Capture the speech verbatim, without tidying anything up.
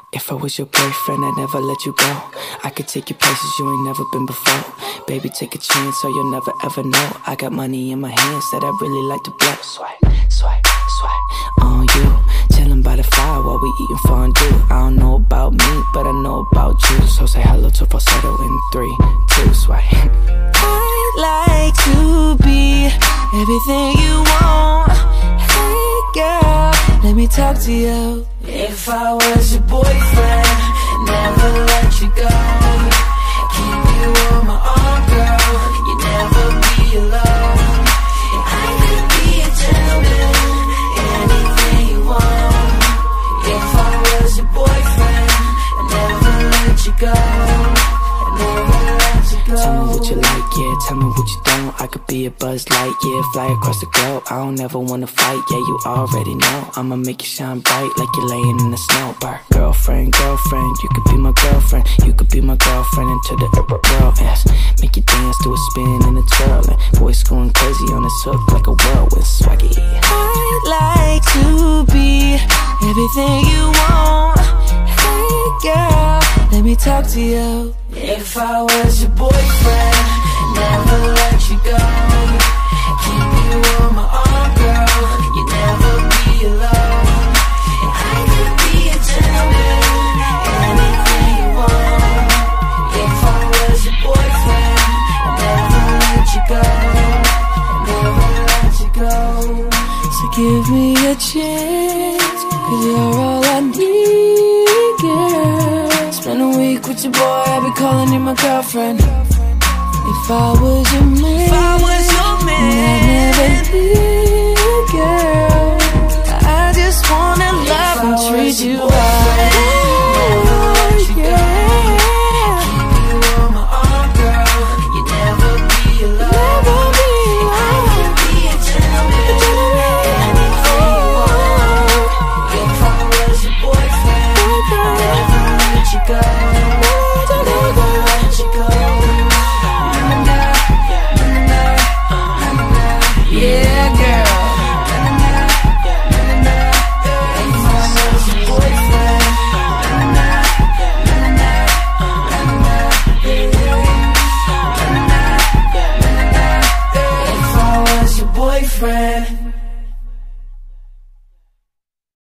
If I was your boyfriend, I'd never let you go. I could take you places you ain't never been before. Baby, take a chance so you'll never ever know. I got money in my hands that I really like to blow. Swipe, swipe, swipe on you. Chillin' by the fire while we eating fondue. I don't know about me, but I know about you. So say hello to falsetto in three, two, swipe. I'd like to be everything you want. Hey girl, let me talk to you. If I was your boyfriend, never let you go. Keep you on my arm, girl. You never be alone. I could be a gentleman, anything you want. If I was your boyfriend, I never let you go. I never let you go. Tell me what you like, yeah, tell me what you don't. I could be a Buzz Light, yeah, fly across the globe. I don't ever wanna fight, yeah, you already know. I'ma make you shine bright like you're laying in the snow. Bar. Girlfriend, girlfriend, you could be my girlfriend. You could be my girlfriend into the world, yes. Make you dance to a spin and a twirl. And boys going crazy on this hook like a whirlwind swaggy. I'd like to be everything you want. Hey girl, let me talk to you. If I was your boyfriend, never let you go. Keep you on my arm, girl. You never be alone. I could be a gentleman, anything you want. If I was your boyfriend, I'd never let you go. I'd never let you go. So give me a chance, cause you're all I need, girl. Spend a week with your boy, I'll be calling you my girlfriend. If I was your man, if I was your man, I'd never leave, girl. I just wanna love and treat you right.